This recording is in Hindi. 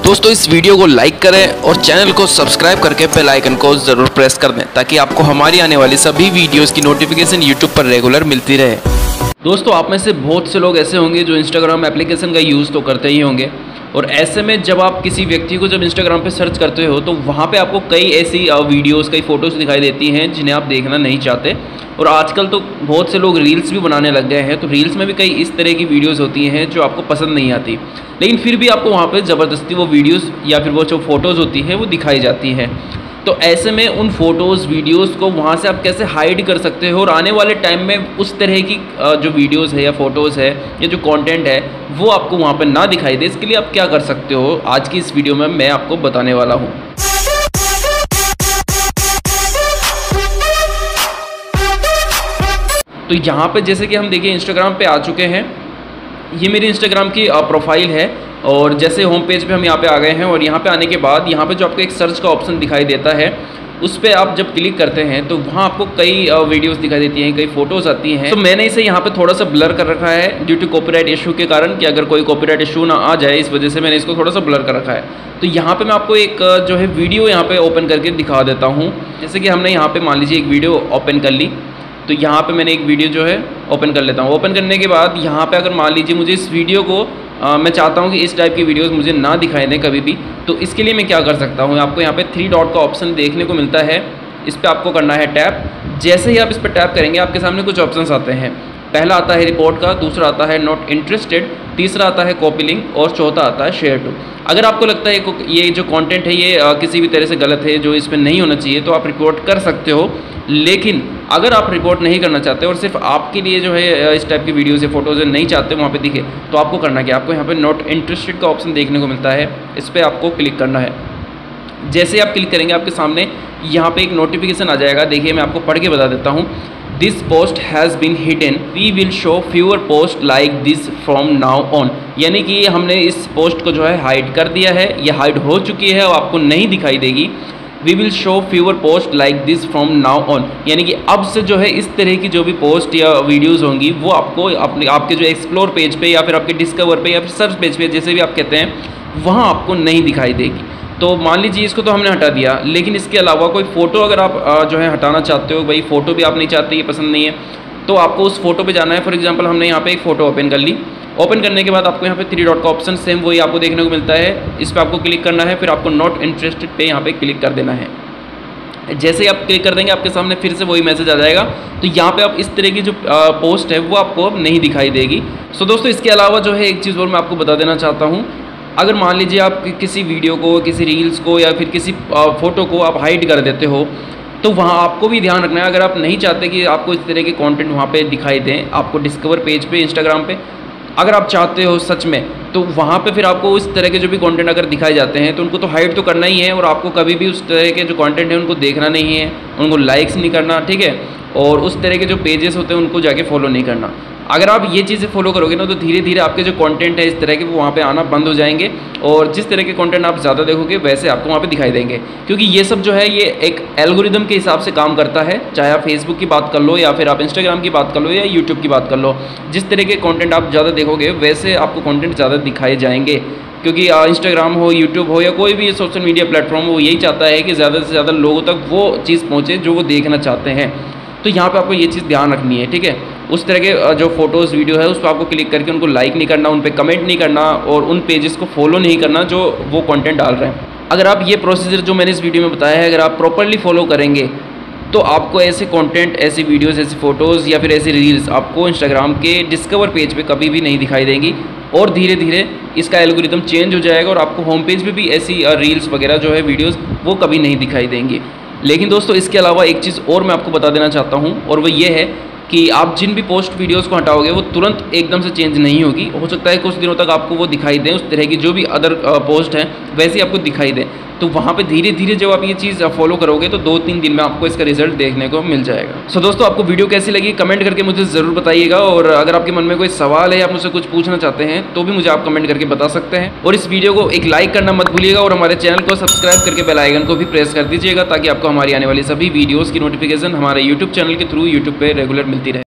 दोस्तों इस वीडियो को लाइक करें और चैनल को सब्सक्राइब करके बेल आइकन को ज़रूर प्रेस कर दें ताकि आपको हमारी आने वाली सभी वीडियोस की नोटिफिकेशन यूट्यूब पर रेगुलर मिलती रहे। दोस्तों आप में से बहुत से लोग ऐसे होंगे जो इंस्टाग्राम एप्लीकेशन का यूज़ तो करते ही होंगे, और ऐसे में जब आप किसी व्यक्ति को जब इंस्टाग्राम पे सर्च करते हो तो वहाँ पे आपको कई ऐसी वीडियोस, कई फ़ोटोज़ दिखाई देती हैं जिन्हें आप देखना नहीं चाहते। और आजकल तो बहुत से लोग रील्स भी बनाने लग गए हैं, तो रील्स में भी कई इस तरह की वीडियोस होती हैं जो आपको पसंद नहीं आती, लेकिन फिर भी आपको वहाँ पे ज़बरदस्ती वो वीडियोस या फिर वो जो फ़ोटोज़ होती हैं वो दिखाई जाती हैं। तो ऐसे में उन फ़ोटोज़ वीडियोस को वहाँ से आप कैसे हाइड कर सकते हो और आने वाले टाइम में उस तरह की जो वीडियोस है या फ़ोटोज़ है या जो कंटेंट है वो आपको वहाँ पे ना दिखाई दे, इसके लिए आप क्या कर सकते हो आज की इस वीडियो में मैं आपको बताने वाला हूँ। तो यहाँ पे जैसे कि हम देखिए इंस्टाग्राम पे आ चुके हैं, ये मेरी इंस्टाग्राम की प्रोफाइल है और जैसे होम पेज पे हम यहाँ पे आ गए हैं और यहाँ पे आने के बाद यहाँ पे जो आपको एक सर्च का ऑप्शन दिखाई देता है उस पर आप जब क्लिक करते हैं तो वहाँ आपको कई वीडियोस दिखाई देती हैं, कई फ़ोटोज़ आती हैं। तो मैंने इसे यहाँ पे थोड़ा सा ब्लर कर रखा है ड्यू टू कॉपीराइट इशू के कारण, कि अगर कोई कॉपीराइट इशू ना आ जाए इस वजह से मैंने इसको थोड़ा सा ब्लर कर रखा है। तो यहाँ पे मैं आपको एक जो है वीडियो यहाँ पे ओपन करके दिखा देता हूँ। जैसे कि हमने यहाँ पे मान लीजिए एक वीडियो ओपन कर ली, तो यहाँ पे मैंने एक वीडियो जो है ओपन कर लेता हूँ। ओपन करने के बाद यहाँ पे अगर मान लीजिए मुझे इस वीडियो को मैं चाहता हूँ कि इस टाइप की वीडियोस मुझे ना दिखाई दें कभी भी, तो इसके लिए मैं क्या कर सकता हूँ, आपको यहाँ पे 3 डॉट का ऑप्शन देखने को मिलता है, इस पर आपको करना है टैप। जैसे ही आप इस पर टैप करेंगे आपके सामने कुछ ऑप्शंस आते हैं। पहला आता है रिपोर्ट का, दूसरा आता है नॉट इंटरेस्टेड, तीसरा आता है कॉपी लिंक और चौथा आता है शेयर टू। अगर आपको लगता है ये जो कंटेंट है ये किसी भी तरह से गलत है, जो इसमें नहीं होना चाहिए, तो आप रिपोर्ट कर सकते हो। लेकिन अगर आप रिपोर्ट नहीं करना चाहते और सिर्फ आपके लिए जो है इस टाइप की वीडियोज़ या फोटोज़ नहीं चाहते वहाँ पे दिखे, तो आपको करना क्या, आपको यहाँ पे नॉट इंटरेस्टेड का ऑप्शन देखने को मिलता है, इस पर आपको क्लिक करना है। जैसे आप क्लिक करेंगे आपके सामने यहाँ पे एक नोटिफिकेशन आ जाएगा। देखिए मैं आपको पढ़ के बता देता हूँ। This post has been hidden, we will show fewer post like this from now on. यानी कि हमने इस पोस्ट को जो है हाइड कर दिया है, ये हाइड हो चुकी है और आपको नहीं दिखाई देगी। We will show fewer post like this from now on, यानी कि अब से जो है इस तरह की जो भी पोस्ट या वीडियोज़ होंगी वो आपको आपके जो एक्सप्लोर पेज पे या फिर आपके डिस्कवर पे या फिर सर्च पेज पे, जैसे भी आप कहते हैं, वहाँ आपको नहीं दिखाई देगी। तो मान लीजिए इसको तो हमने हटा दिया, लेकिन इसके अलावा कोई फ़ोटो अगर आप जो है हटाना चाहते हो, भाई फ़ोटो भी आप नहीं चाहते, ये पसंद नहीं है, तो आपको उस फोटो पे जाना है। फॉर एग्जांपल हमने यहाँ पे एक फ़ोटो ओपन कर ली। ओपन करने के बाद आपको यहाँ पे 3 डॉट का ऑप्शन सेम वही आपको देखने को मिलता है, इस पर आपको क्लिक करना है, फिर आपको नॉट इंटरेस्टेड पे यहाँ पे क्लिक कर देना है। जैसे ही आप क्लिक कर देंगे आपके सामने फिर से वही मैसेज आ जाएगा। तो यहाँ पे आप इस तरह की जो पोस्ट है वो आपको अब नहीं दिखाई देगी। सो दोस्तों इसके अलावा जो है एक चीज़ और मैं आपको बता देना चाहता हूँ। अगर मान लीजिए आप किसी वीडियो को, किसी रील्स को या फिर किसी फ़ोटो को आप हाइड कर देते हो, तो वहाँ आपको भी ध्यान रखना है। अगर आप नहीं चाहते कि आपको इस तरह के कंटेंट वहाँ पे दिखाई दें, आपको डिस्कवर पेज पे इंस्टाग्राम पे अगर आप चाहते हो सच में, तो वहाँ पे फिर आपको इस तरह के जो भी कंटेंट अगर दिखाए जाते हैं तो उनको तो हाइड तो करना ही है, और आपको कभी भी उस तरह के जो कंटेंट है उनको देखना नहीं है, उनको लाइक्स नहीं करना, ठीक है, और उस तरह के जो पेजेस होते हैं उनको जाके फॉलो नहीं करना। अगर आप ये चीज़ें फॉलो करोगे ना तो धीरे धीरे आपके जो कंटेंट है इस तरह के वो वहाँ पे आना बंद हो जाएंगे, और जिस तरह के कंटेंट आप ज़्यादा देखोगे वैसे आपको वहाँ पे दिखाई देंगे। क्योंकि ये सब जो है ये एक एल्गोरिदम के हिसाब से काम करता है, चाहे आप फेसबुक की बात कर लो या फिर आप इंस्टाग्राम की बात कर लो या यूट्यूब की बात कर लो। जिस तरह के कंटेंट आप ज़्यादा देखोगे वैसे आपको कंटेंट ज़्यादा दिखाए जाएंगे, क्योंकि इंस्टाग्राम हो, यूट्यूब हो या कोई भी सोशल मीडिया प्लेटफॉर्म हो, वो यही चाहता है कि ज़्यादा से ज़्यादा लोगों तक वो चीज़ पहुँचे जो वो देखना चाहते हैं। तो यहाँ पे आपको ये चीज़ ध्यान रखनी है, ठीक है। उस तरह के जो फोटोज़ वीडियो है उस पर आपको क्लिक करके उनको लाइक नहीं करना, उन पर कमेंट नहीं करना और उन पेजेस को फॉलो नहीं करना जो वो कंटेंट डाल रहे हैं। अगर आप ये प्रोसीजर जो मैंने इस वीडियो में बताया है अगर आप प्रॉपरली फॉलो करेंगे तो आपको ऐसे कंटेंट, ऐसी वीडियोस, ऐसी फ़ोटोज़ या फिर ऐसी रील्स आपको इंस्टाग्राम के डिस्कवर पेज पे कभी भी नहीं दिखाई देंगी, और धीरे धीरे इसका एल्गोरिदम चेंज हो जाएगा और आपको होम पेज पे भी ऐसी रील्स वगैरह जो है वीडियोस वो कभी नहीं दिखाई देंगी। लेकिन दोस्तों इसके अलावा एक चीज़ और मैं आपको बता देना चाहता हूँ, और वो ये है कि आप जिन भी पोस्ट वीडियोस को हटाओगे वो तुरंत एकदम से चेंज नहीं होगी। हो सकता है कुछ दिनों तक आपको वो दिखाई दें, उस तरह की जो भी अदर पोस्ट हैं वैसे आपको दिखाई दें। तो वहाँ पे धीरे धीरे जब आप ये चीज़ फॉलो करोगे तो 2-3 दिन में आपको इसका रिजल्ट देखने को मिल जाएगा। सो दोस्तों आपको वीडियो कैसी लगी कमेंट करके मुझे ज़रूर बताइएगा, और अगर आपके मन में कोई सवाल है, आप मुझसे कुछ पूछना चाहते हैं तो भी मुझे आप कमेंट करके बता सकते हैं। और इस वीडियो को एक लाइक करना मत भूलिएगा, और हमारे चैनल को सब्सक्राइब करके बेल आइकन को भी प्रेस कर दीजिएगा ताकि आपको हमारी आने वाली सभी वीडियोज़ की नोटिफिकेशन हमारे यूट्यूब चैनल के थ्रू यूट्यूब पर रेगुलर मिलती रहे।